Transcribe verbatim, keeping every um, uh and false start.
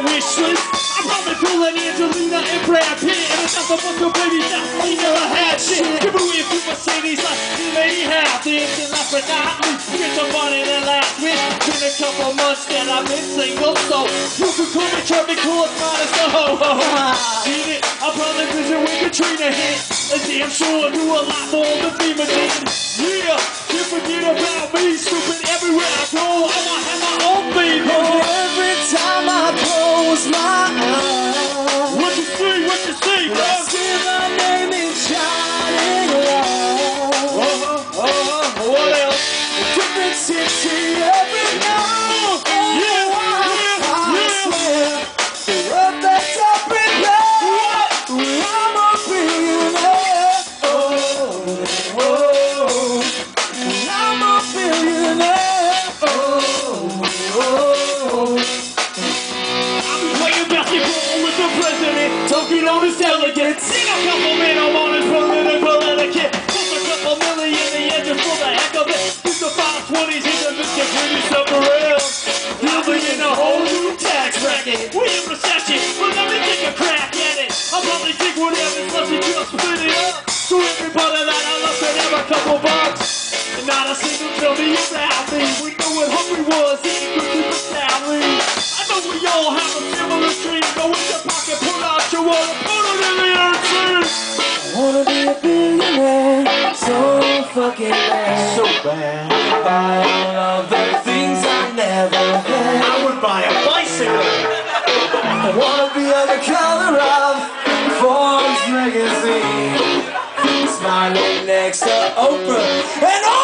wish list. I'm probably pulling Angelina and Brad Pitt, and it's not so much of baby that we never had shit. Give away a few Mercedes like you lady have things and last but not least, get some money than last week. Been a couple months that I've been single, so you can call me Trevor Cool, minus the ho ho. Seen it, I'm probably busy when Katrina hit. A damn sure do a lot more than FEMA did. Yeah, can't forget about me, stupid everywhere I go. I'ma have my own thing. Oh, every time I close my eyes, what you see, what you see, bro? I see my name in shining lights. Uh-huh, uh-huh, what else? A different city every night. Yeah, yeah, I yeah. swear, the world that's up in there, I'm a billionaire. Oh, oh, I'm a billionaire. Oh, oh. I'll be playing basketball with the president, talking on his delegates. Sing a couple men on his political etiquette. Just a couple million the engine for the heck of it. Use the five twenties in the biscuit pretty somewhere else. Living in a whole new tax bracket. We in recession, but let me take a crack at it. I'll probably take whatever, plus you just split it up. So everybody that I love could have a couple bucks. And not a single tell me about me. We know what hungry was, eating cookies with salary. I know we all have a similar dream. Go in your pocket, pull out your wallet, put it in the earth. I wanna be a billionaire, so fucking bad. So bad. Buy all of the things I never had. I would buy a bicycle. I wanna be on the cover of Forbes magazine, smiling next to Oprah and all